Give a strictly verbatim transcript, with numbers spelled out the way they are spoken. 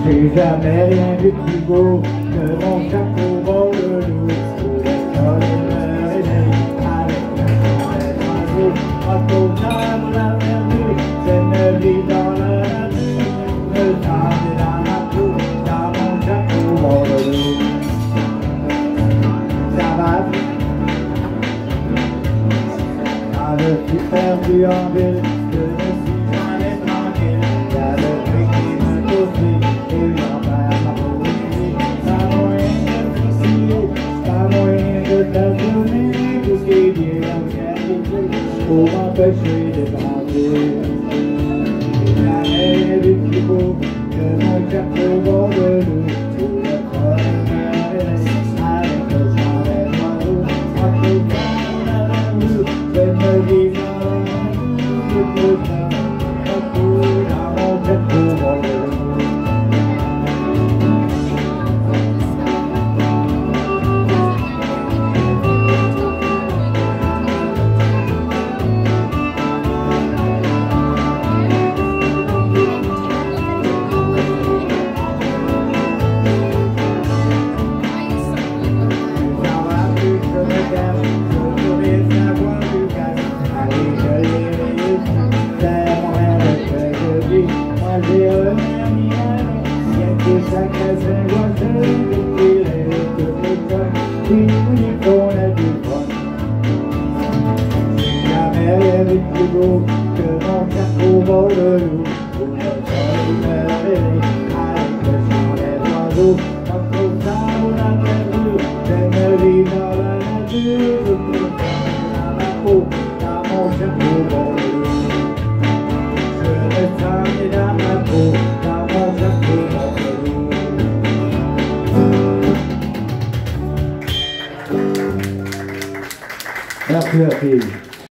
J'ai jamais rien vu de plus beau que mon chapeau bord de l'eau. Sous l'école me réveille avec un soleil oiseau. Pas tard la verdure, c'est me vivre dans la nature. Me tendre dans ma peau, dans mon chapeau bord de l'eau. Ça va quand je suis perdu en ville, je ne suis jamais tranquille. Il y a le truc qui me touche et j'en perds ma poésie. Pas moyen de fusiller, pas moyen de t'assumer. Tout ce qui est bien dans le qualité pour m'empêcher de penser. J'ai jamais vu plus beau que mon chapeau bord de l'eau. Sous le soleil me réveille avec le chant des oiseaux. En tout cas, on a l'amour, c'est me vivre dans la nature. Tout ça, partout dans mon chapeau bord de l'eau. J'ai un ami à nous, bien que chaque caserne doit se défiler de l'école, oui, oui, qu'on a du fun. J'ai jamais rien vu de plus beau que mon chapeau bord de l'eau, où le soleil me réveille avec le chant des oiseaux. Quand trop tard on a perdu, j'aime vivre dans la nature, je peux faire dans ma peau, dans mon chapeau bord de l'eau. Je me sens dans ma peau, dans mon chapeau bord de l'eau. Merci la fille.